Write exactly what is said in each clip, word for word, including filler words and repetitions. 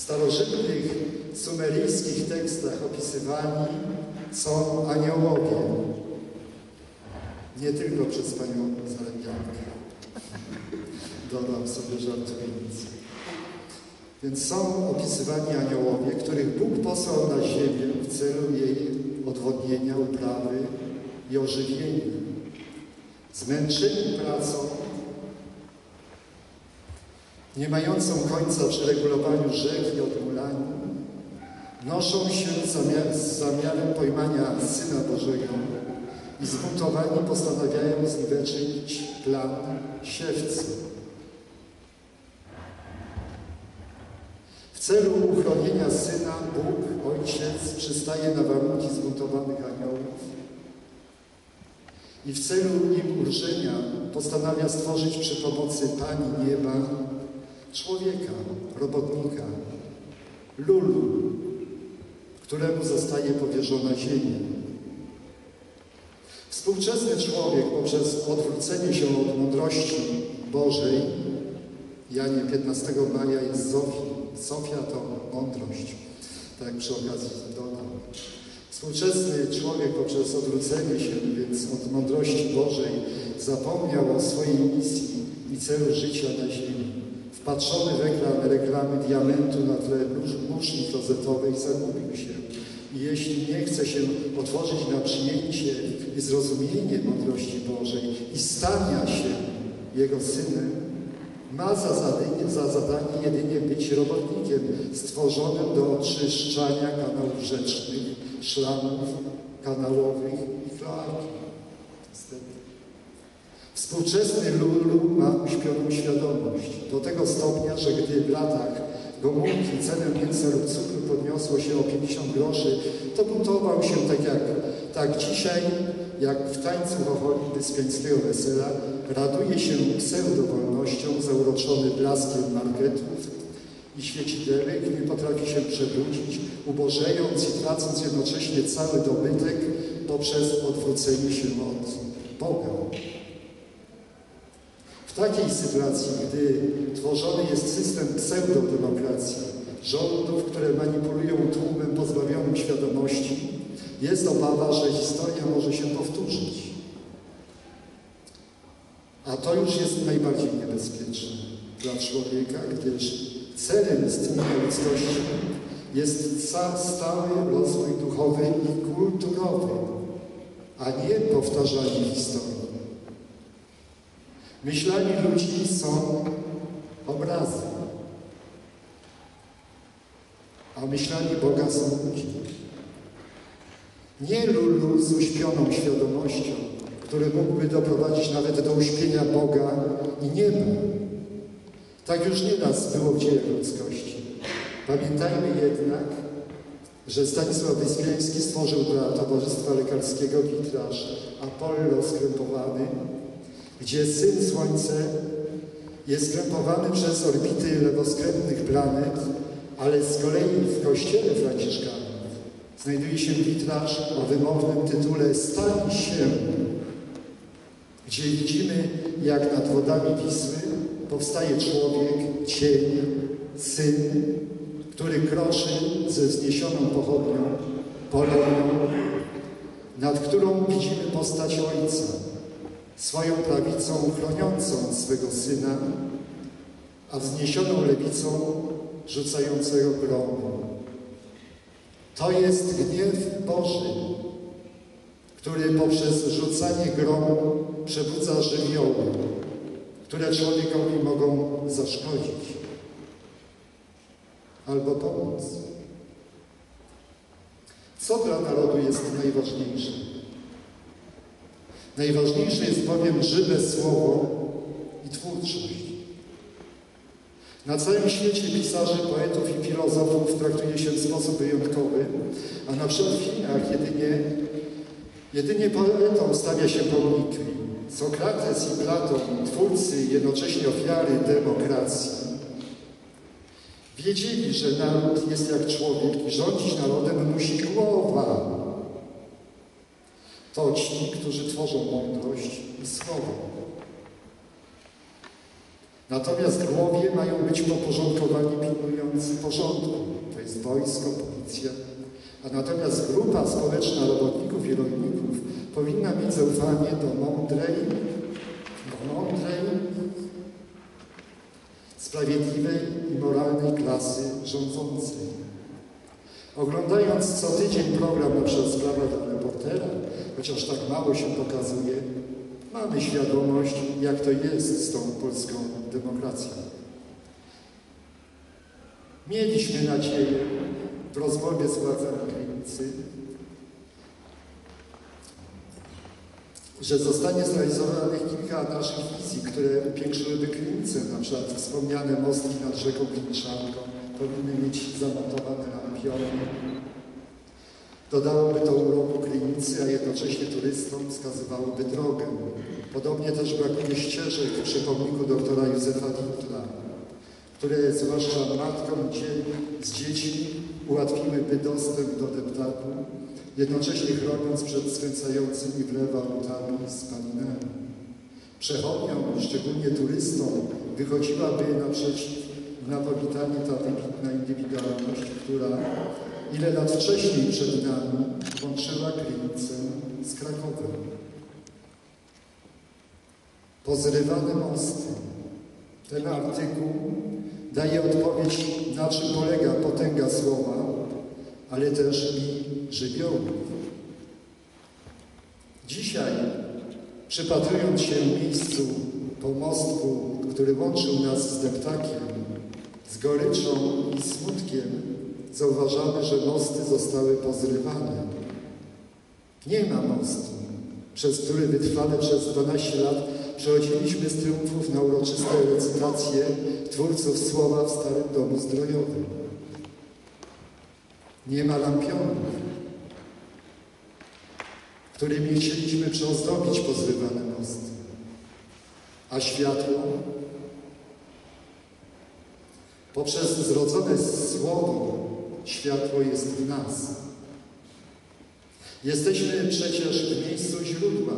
W starożytnych sumeryjskich tekstach opisywani są aniołowie. Nie tylko przez panią Zalepiankę. Dodam sobie żartując. Więc są opisywani aniołowie, których Bóg posłał na ziemię w celu jej odwodnienia, uprawy i ożywienia. Zmęczeni pracą, nie mającą końca przy regulowaniu rzek i odmulaniu, noszą się z, zamiar, z zamiarem pojmania Syna Bożego i zbuntowani postanawiają zniweczyć plan siewcy. W celu uchronienia Syna Bóg, Ojciec, przystaje na warunki zbuntowanych aniołów i w celu im ulżenia postanawia stworzyć przy pomocy Pani Nieba człowieka, robotnika, lulu, któremu zostaje powierzona ziemia. Współczesny człowiek poprzez odwrócenie się od mądrości Bożej, Janie piętnastego maja jest Zofii. Sofia to mądrość, tak przy okazji dodam. Współczesny człowiek poprzez odwrócenie się więc od mądrości Bożej zapomniał o swojej misji i celu życia na ziemi. Wpatrzony w ekran reklamy diamentu na tle muszli klozetowej zagubił się. I jeśli nie chce się otworzyć na przyjęcie i zrozumienie mądrości Bożej i stania się Jego Synem, ma za zadanie, za zadanie jedynie być robotnikiem stworzonym do oczyszczania kanałów rzecznych, szlamów kanałowych i kloaki. Niestety. Współczesny lulu ma uśpioną świadomość do tego stopnia, że gdy w latach Gomułki cenę mięsa lub cukru podniosło się o pięćdziesiąt groszy, to buntował się tak jak tak dzisiaj, jak w tańcu chocholi wyspiańskiego wesela, raduje się pseudowolnością, zauroczony blaskiem marketów i świecidełek, nie potrafi się przebudzić, ubożejąc i tracąc jednocześnie cały dobytek poprzez odwrócenie się od Boga. W takiej sytuacji, gdy tworzony jest system pseudodemokracji, rządów, które manipulują tłumem pozbawionym świadomości, jest obawa, że historia może się powtórzyć. A to już jest najbardziej niebezpieczne dla człowieka, gdyż celem istnienia ludzkości jest stały rozwój duchowy i kulturowy, a nie powtarzanie historii. Myślami ludzi są obrazy, a myślami Boga są ludzie. Nie lulu z uśpioną świadomością, który mógłby doprowadzić nawet do uśpienia Boga i nieba. Tak już nie raz było w dziejach ludzkości. Pamiętajmy jednak, że Stanisław Wyspiański stworzył dla Towarzystwa Lekarskiego witraż Apollo skrępowany, gdzie Syn Słońce jest skrępowany przez orbity lewoskrętnych planet, ale z kolei w kościele franciszkanów znajduje się witraż o wymownym tytule Stali się, gdzie widzimy, jak nad wodami Wisły powstaje człowiek, cień, Syn, który kroczy ze wzniesioną pochodnią, polową, nad którą widzimy postać Ojca, swoją prawicą chroniącą swego Syna, a wzniesioną lewicą rzucającego grom. To jest gniew Boży, który poprzez rzucanie gromu przebudza żywioły, które człowiekowi mogą zaszkodzić albo pomóc. Co dla narodu jest najważniejsze? Najważniejsze jest bowiem żywe słowo i twórczość. Na całym świecie pisarzy, poetów i filozofów traktuje się w sposób wyjątkowy, a na przykład w Chinach jedynie, jedynie poetom stawia się pomniki. Sokrates i Platon, twórcy i jednocześnie ofiary demokracji, wiedzieli, że naród jest jak człowiek i rządzić narodem musi głowa. To ci, którzy tworzą mądrość i słowo. Natomiast głowie mają być poporządkowani pilnujący porządku. To jest wojsko, policja. A natomiast grupa społeczna robotników i rolników powinna mieć zaufanie do mądrej, do mądrej, sprawiedliwej i moralnej klasy rządzącej. Oglądając co tydzień program, na przykład Sprawa dla reportera, chociaż tak mało się pokazuje, mamy świadomość, jak to jest z tą polską demokracją. Mieliśmy nadzieję w rozmowie z władzami Krynicy, że zostanie zrealizowanych kilka naszych wizji, które upiększyłyby Krynicę, na przykład wspomniane mostki nad rzeką Klinczanką powinny mieć zamontowane lampiony. Dodałoby to uroku Krynicy, a jednocześnie turystom wskazywałoby drogę. Podobnie też brakuje ścieżek przy pomniku doktora Józefa Dietla, które zwłaszcza matkom z dziećmi ułatwiłyby dostęp do deptaku, jednocześnie chroniąc przed skręcającymi w lewo autami spalinami. Przechodniom, szczególnie turystom, wychodziłaby naprzeciw na powitanie ta wybitna indywidualność, która ile lat wcześniej przed nami łączyła Krynicę z Krakowem. Pozrywane mosty. Ten artykuł daje odpowiedź, na czym polega potęga słowa, ale też i żywiołów. Dzisiaj, przypatrując się miejscu pomostku, który łączył nas z deptakiem, z goryczą i smutkiem, zauważamy, że mosty zostały pozrywane. Nie ma mostu, przez który wytrwale przez dwanaście lat przechodziliśmy z triumfów na uroczyste recytacje twórców słowa w Starym Domu Zdrojowym. Nie ma lampionów, którymi chcieliśmy przyozdobić pozrywane mosty. A światło? Poprzez zrodzone słowo światło jest w nas. Jesteśmy przecież w miejscu źródła,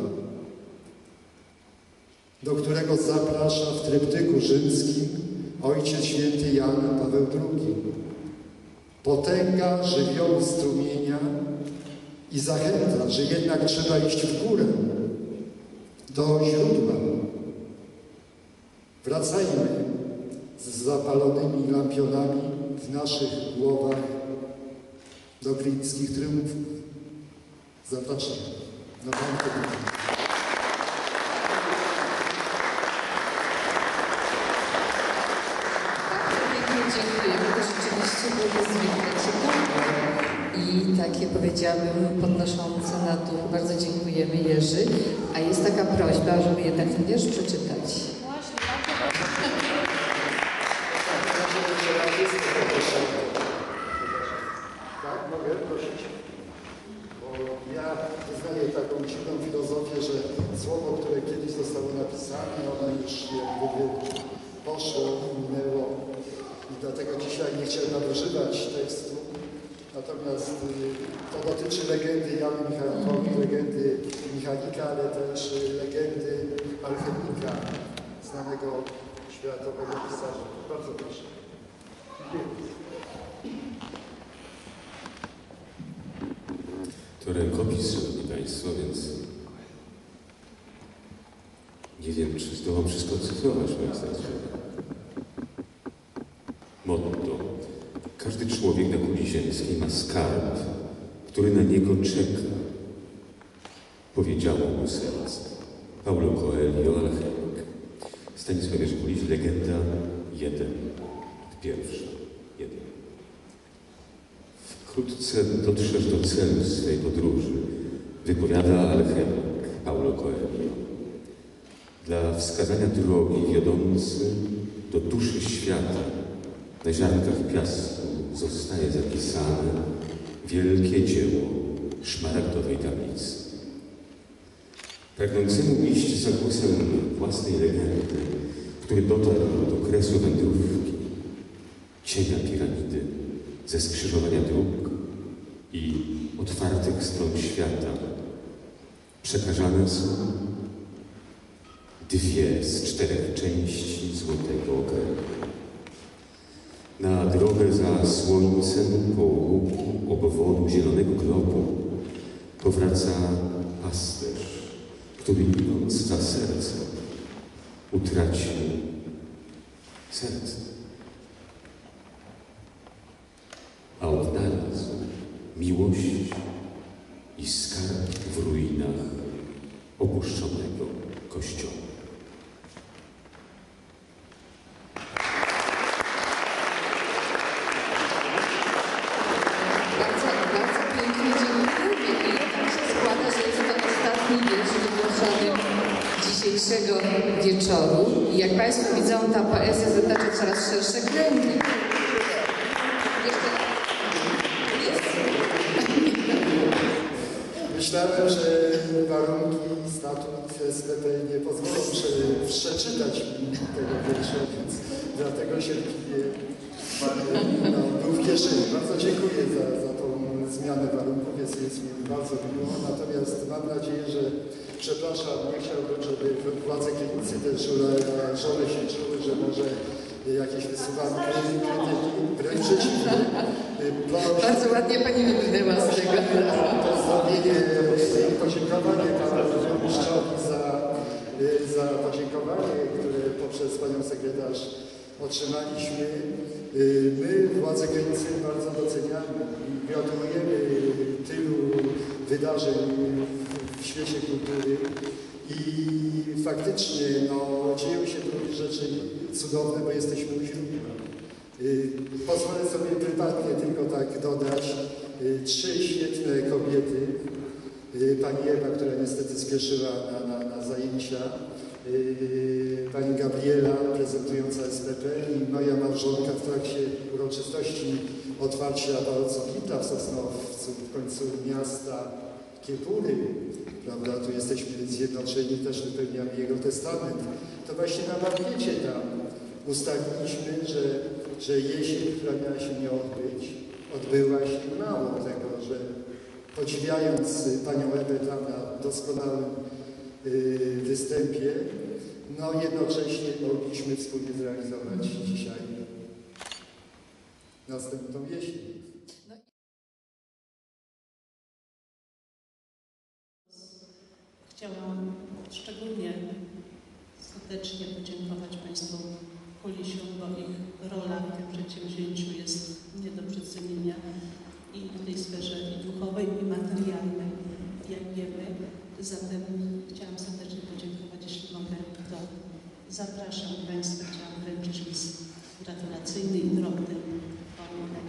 do którego zaprasza w tryptyku rzymskim Ojciec Święty Jan Paweł drugi. Potęga żywiołu strumienia i zachęta, że jednak trzeba iść w górę, do źródła. Wracajmy z zapalonymi lampionami w naszych głowach do krynickich triumfów. Zapraszam na piąty dzień. Dziękujemy, to rzeczywiście było niezwykle ciekawe i takie, powiedziałabym, podnoszące na duch. Bardzo dziękujemy, Jerzy. A jest taka prośba, żeby jednak ten wiersz przeczytać. Właśnie, bardzo Tak, mogę prosić? Bo ja wyznaję taką dziwną filozofię, że słowo, które kiedyś zostało napisane, ono już jakby poszło, minęło. I dlatego dzisiaj nie chciałem nadużywać tekstu. Natomiast y, to dotyczy legendy Jany Michalkowi, legendy Michalika, ale też y, legendy alchemika, znanego światowego pisarza. Bardzo proszę. To rękopis, szanowni państwo, więc nie wiem, czy zdołam wszystko cyfrować, moim zdaniem. Motto. Każdy człowiek na kuli ziemskiej ma skarb, który na niego czeka. Powiedziało mu serce. Paulo Coelho, alchemik. Stanisław Jerzkuliś, legenda jeden. Pierwsza. Jeden. Wkrótce dotrzesz do celu swej podróży, wypowiada alchemik Paulo Coelho. Dla wskazania drogi wiodący do duszy świata na ziarnkach piasku zostaje zapisane wielkie dzieło szmaragdowej tablicy. Pragnącemu iść za głosem własnej legendy, który dotarł do kresu wędrówki, cienia piramidy, ze skrzyżowania dróg i otwartych stron świata, przekażane są dwie z czterech części złotego okręgu. Na drogę za słońcem koło łuku obwodu zielonego globu powraca pasterz, który idąc za sercem utracił serce, a odnalazł miłość i skarb w ruinach opuszczonego kościoła. Bardzo, bardzo pięknie dziękuję. I tak się składa, że jest to ostatni wiersz wygłoszony dzisiejszego wieczoru. I jak Państwo widzą, ta poezja zatacza coraz szersze kręgi. Jeszcze jest? Myślałem, że warunki statut S P P nie pozwolą prze- przeczytać mi tego wiersza, więc dlatego cierpliwie no, był w kieszeni. Bardzo dziękuję za, za tą zmianę warunków, jest, jest mi bardzo miło. Natomiast mam nadzieję, że przepraszam, nie chciałbym, żeby władze Krynicy też żone się czuły, że może jakieś wysuwamy krytyki, wręcz przeciwnie. Bardzo ładnie Pani wybrnęła z tego. Pozdrowienie i podziękowanie Panu Burmistrzowi za, za podziękowanie, które poprzez Panią Sekretarz otrzymaliśmy. My, władze Krynicy, bardzo doceniamy i gratulujemy tylu wydarzeń w świecie kultury. I faktycznie no, dzieją się tu rzeczy cudowne, bo jesteśmy u źródła. Pozwolę sobie prywatnie tylko tak dodać trzy świetne kobiety. Pani Ewa, która niestety spieszyła na, na, na zajęcia, pani Gabriela prezentująca S P P i moja małżonka w trakcie uroczystości otwarcia Pałacu Gita w Sosnowcu, w końcu miasta Kiepury, prawda, tu jesteśmy zjednoczeni, też wypełniamy jego testament. To właśnie na bankiecie tam ustaliliśmy, że, że jesień, która miała się nie odbyć, odbyła się. Mało tego, że podziwiając panią Ewę tam na doskonałym y, występie, no jednocześnie mogliśmy wspólnie zrealizować dzisiaj następną jesień. Chciałam szczególnie serdecznie podziękować Państwu Kulisiom, bo ich rola w tym przedsięwzięciu jest nie do przecenienia i w tej sferze i duchowej, i materialnej, jak wiemy. Zatem chciałam serdecznie podziękować, jeśli mogę, to zapraszam Państwa, chciałam wręczyć list gratulacyjny i drobny porunek.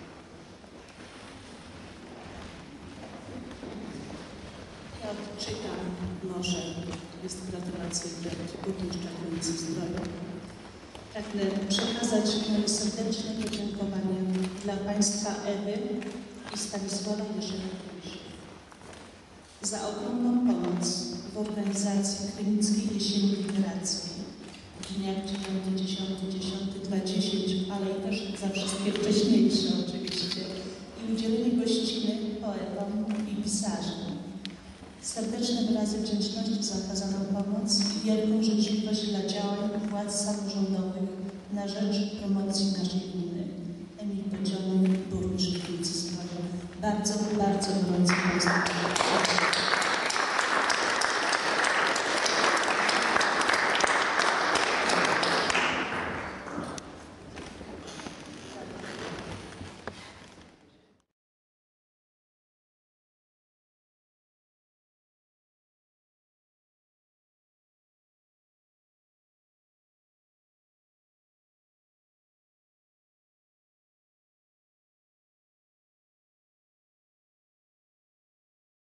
Ja odczytam, może jest gratulacyjny burmistrza Krynicy Zdrowia. Pragnę przekazać moje serdeczne podziękowania dla Państwa Ewy i Stanisława Jerzyka za ogromną pomoc w organizacji Krynickiej Jesieni Literackiej w dniach dziewiątego, dziesiątego, dziesiątego, dwudziestego, ale i też za wszystkie wcześniejsze oczywiście i udzielenie gościny poetom i pisarzom. Serdeczne wyrazy wdzięczności za okazaną pomoc i wielką życzliwość dla działań władz samorządowych na rzecz promocji naszej gminy. Emil Podzionek, burmistrz Krynicy Zdrowia. Bardzo, bardzo gorąco Państwu dziękuję.